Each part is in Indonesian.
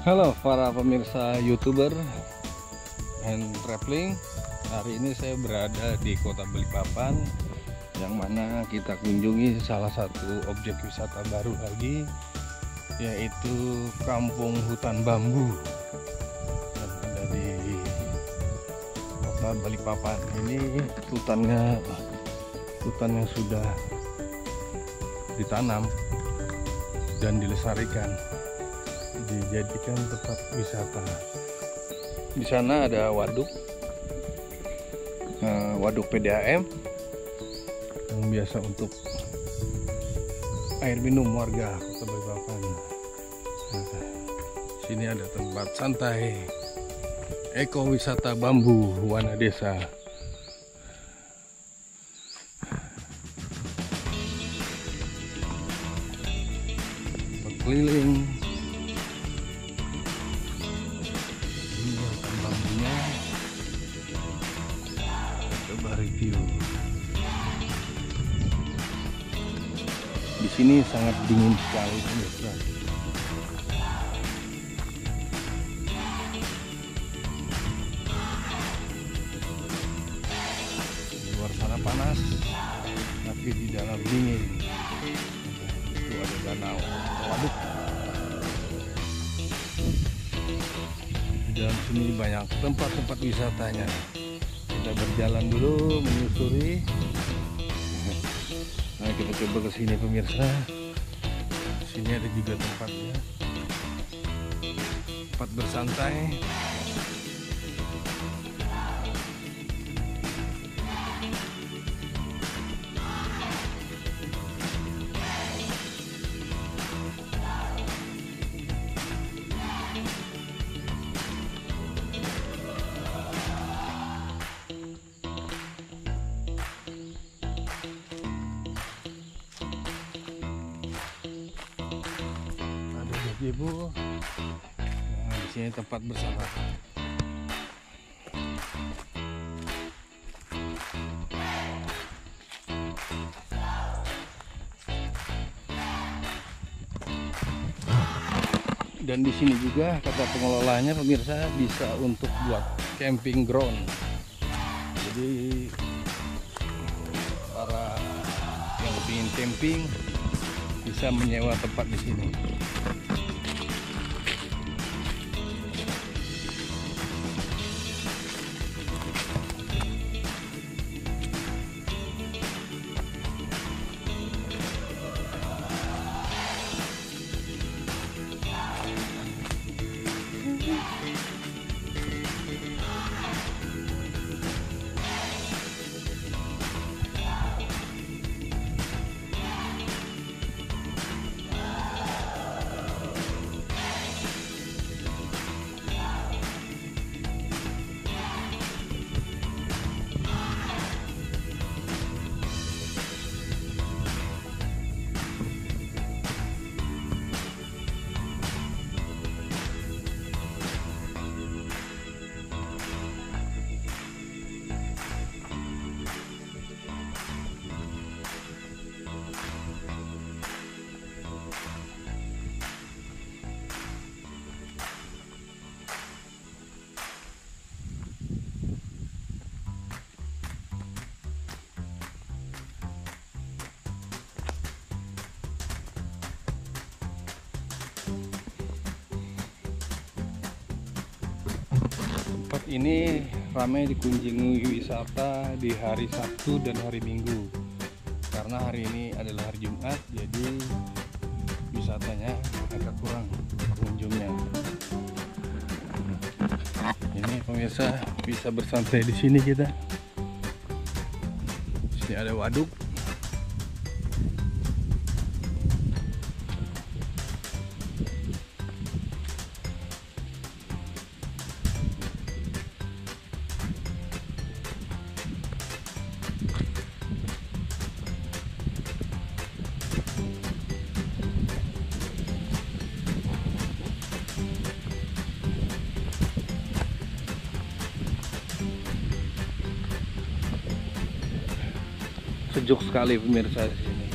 Halo para pemirsa YouTuber and traveling. Hari ini saya berada di Kota Balikpapan, yang mana kita kunjungi salah satu objek wisata baru lagi, yaitu Kampung Hutan Bambu yang ada di Kota Balikpapan. Ini hutan yang sudah ditanam dan dilestarikan, dijadikan tempat wisata. Di sana ada waduk PDAM yang biasa untuk air minum warga Kota Balikpapan. Sini ada tempat santai ekowisata bambu Wana Desa. Keliling ini hutan bambunya, coba review. Di sini sangat dingin sekali pemirsa. Di luar sana panas, tapi di dalam dingin. Itu ada danau, waduk. Di dalam sini banyak tempat-tempat wisatanya. Kita berjalan dulu menyusuri. Nah, kita coba ke sini pemirsa. Sini ada juga tempatnya, tempat bersantai. Ibu, nah, di sini tempat bersantai. Dan di sini juga kata pengelolanya pemirsa bisa untuk buat camping ground. Jadi para yang ingin camping bisa menyewa tempat di sini. Tempat ini ramai dikunjungi wisata di hari Sabtu dan hari Minggu, karena hari ini adalah hari Jumat, jadi wisatanya agak kurang pengunjungnya. Ini pemirsa bisa bersantai di sini kita. Di sini ada waduk. Sejuk sekali pemirsa di sini.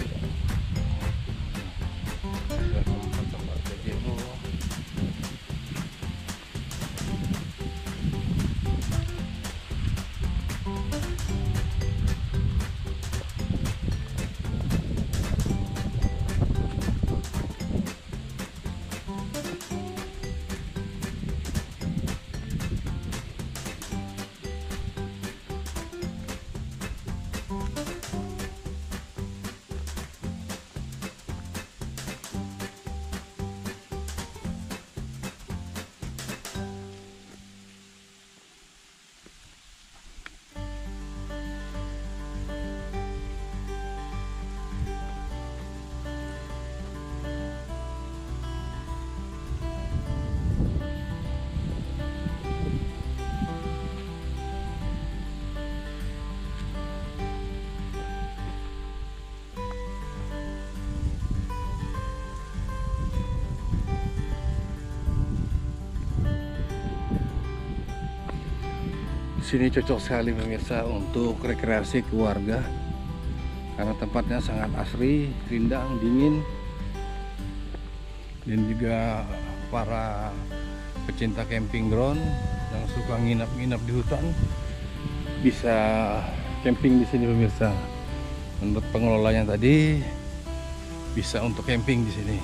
sini cocok sekali pemirsa untuk rekreasi keluarga karena tempatnya sangat asri, rindang, dingin, dan juga para pecinta camping ground yang suka nginap-nginap di hutan bisa camping di sini pemirsa. Menurut pengelolanya tadi bisa untuk camping di sini.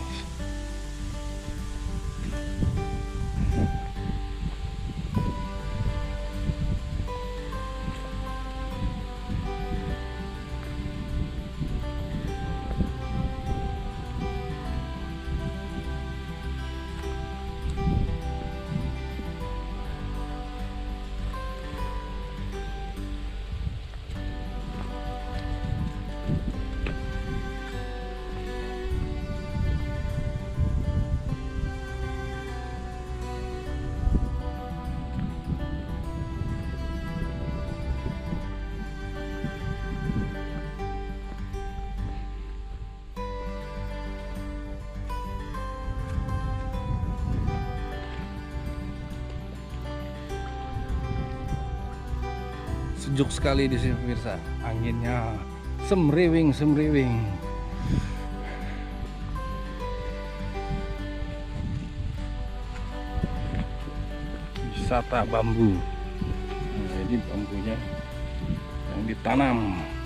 Sejuk sekali di sini pemirsa, anginnya semriwing. Wisata bambu. Nah, ini bambunya yang ditanam.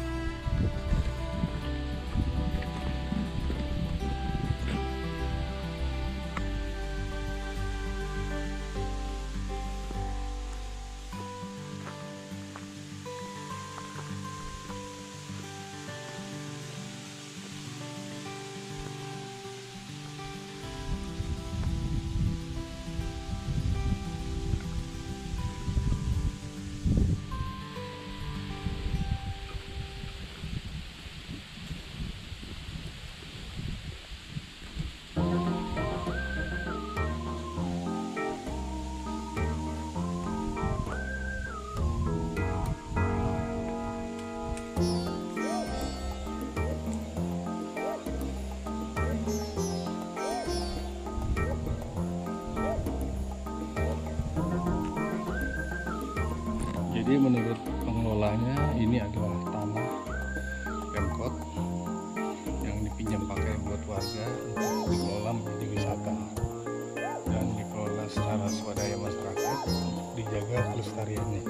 Jadi menurut pengelolanya ini adalah tanah Pemkot yang dipinjam pakai buat warga untuk dikelola menjadi wisata dan dikelola secara swadaya masyarakat untuk dijaga kelestariannya.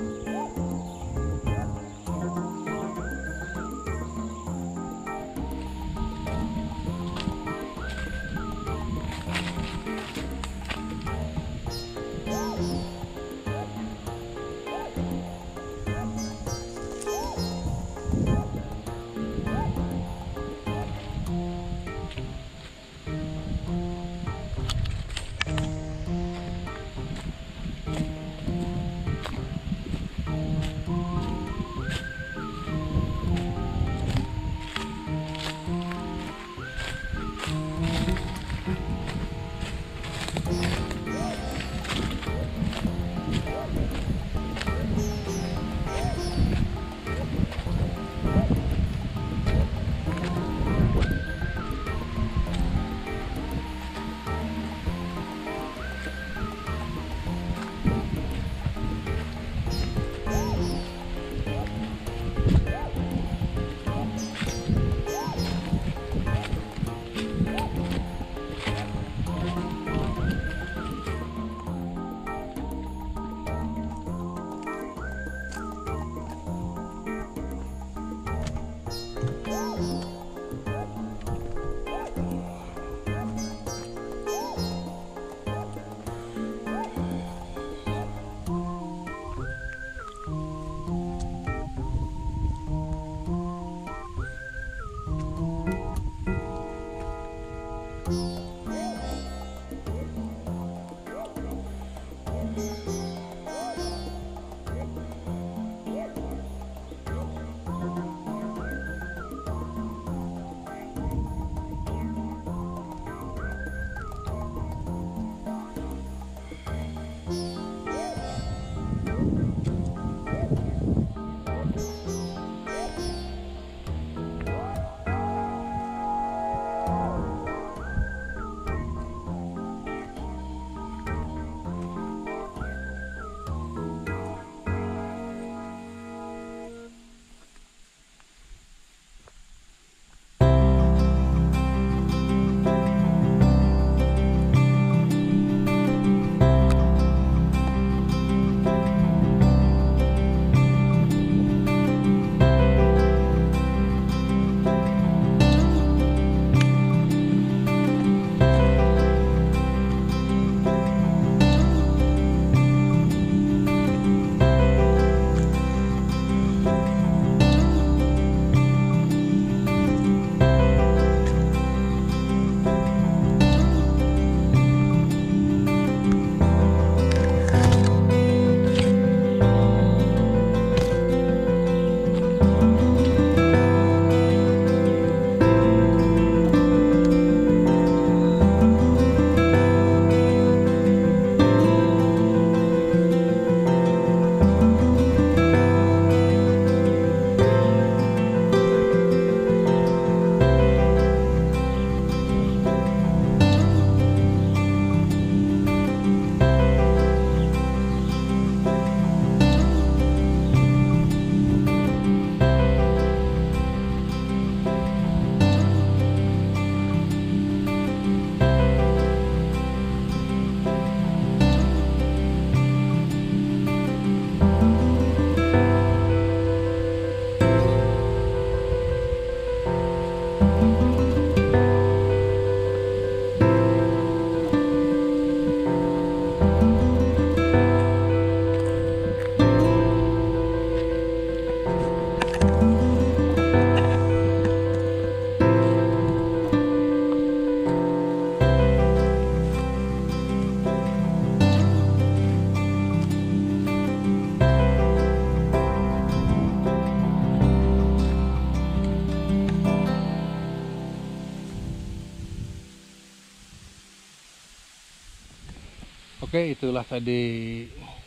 Oke, itulah tadi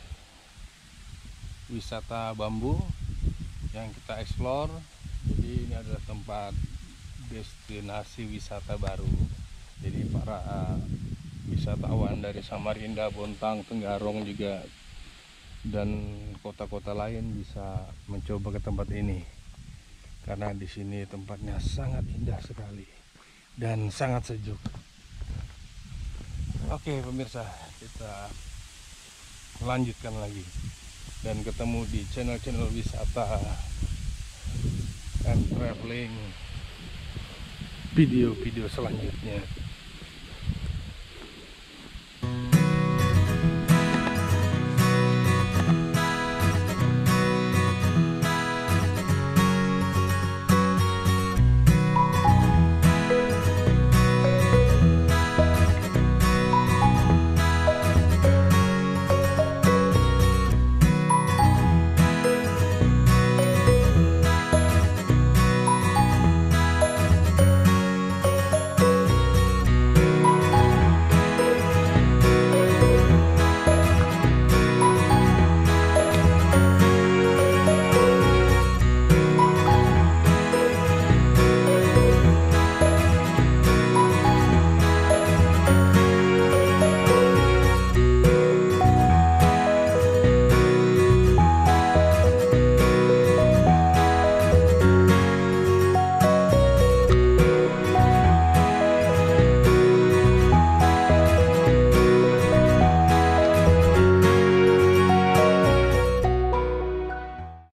wisata bambu yang kita explore. Jadi ini adalah tempat destinasi wisata baru. Jadi para wisatawan dari Samarinda, Bontang, Tenggarong juga dan kota-kota lain bisa mencoba ke tempat ini karena di sini tempatnya sangat indah sekali dan sangat sejuk. Oke pemirsa, kita lanjutkan lagi dan ketemu di channel-channel wisata and traveling video-video selanjutnya.